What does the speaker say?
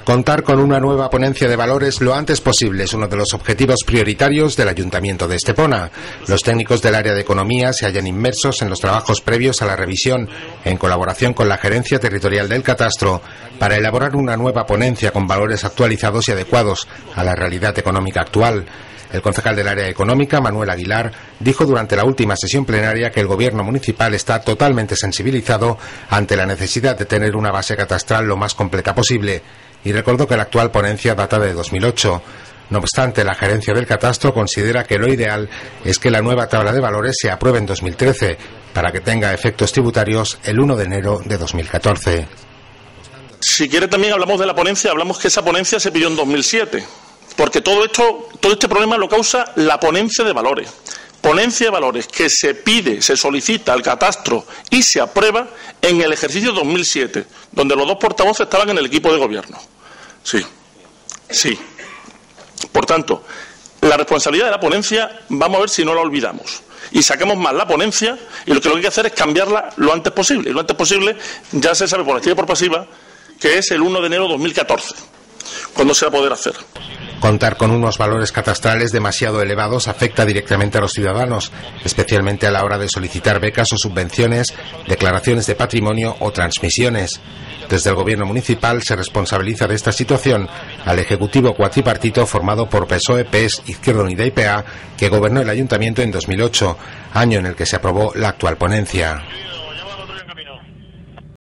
Contar con una nueva ponencia de valores lo antes posible es uno de los objetivos prioritarios del Ayuntamiento de Estepona. Los técnicos del área de economía se hallan inmersos en los trabajos previos a la revisión, en colaboración con la Gerencia Territorial del Catastro, para elaborar una nueva ponencia con valores actualizados y adecuados a la realidad económica actual. El concejal del área económica, Manuel Aguilar, dijo durante la última sesión plenaria que el gobierno municipal está totalmente sensibilizado ante la necesidad de tener una base catastral lo más completa posible, y recordó que la actual ponencia data de 2008. No obstante, la gerencia del catastro considera que lo ideal es que la nueva tabla de valores se apruebe en 2013, para que tenga efectos tributarios el 1 de enero de 2014. Si quiere también hablamos de la ponencia, hablamos que esa ponencia se pidió en 2007, porque todo este problema lo causa la ponencia de valores. Ponencia de valores que se pide, se solicita al catastro y se aprueba en el ejercicio 2007, donde los dos portavoces estaban en el equipo de gobierno. Sí. Por tanto, la responsabilidad de la ponencia, vamos a ver si no la olvidamos. Y saquemos más la ponencia, y lo que hay que hacer es cambiarla lo antes posible. Y lo antes posible ya se sabe por activa y por pasiva que es el 1 de enero de 2014, cuando se va a poder hacer. Contar con unos valores catastrales demasiado elevados afecta directamente a los ciudadanos, especialmente a la hora de solicitar becas o subvenciones, declaraciones de patrimonio o transmisiones. Desde el gobierno municipal se responsabiliza de esta situación al Ejecutivo cuatripartito formado por PSOE, PES, Izquierda Unida y PA, que gobernó el ayuntamiento en 2008, año en el que se aprobó la actual ponencia.